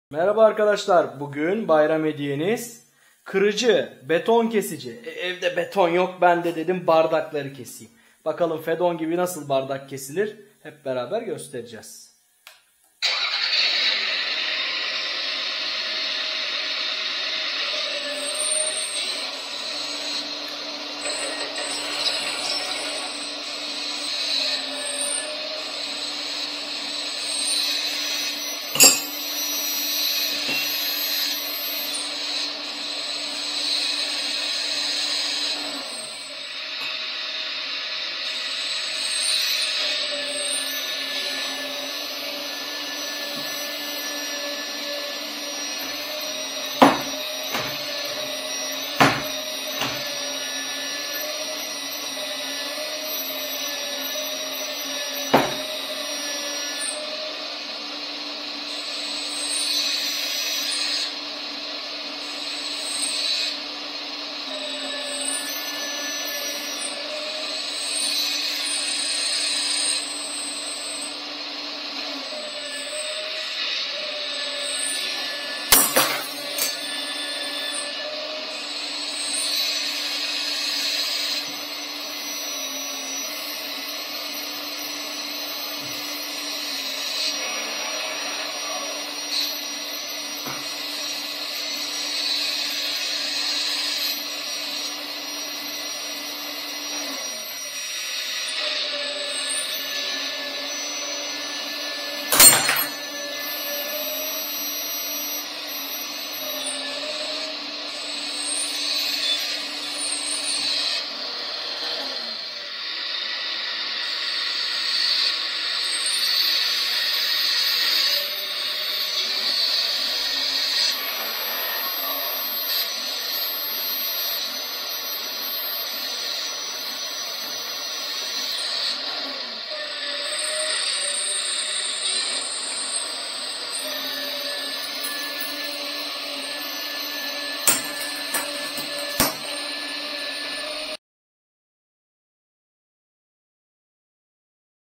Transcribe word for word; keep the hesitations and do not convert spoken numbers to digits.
Merhaba arkadaşlar. Bugün bayram hediyeniz kırıcı, beton kesici. E, evde beton yok, ben de dedim bardakları keseyim. Bakalım Fedon gibi nasıl bardak kesilir? Hep beraber göstereceğiz.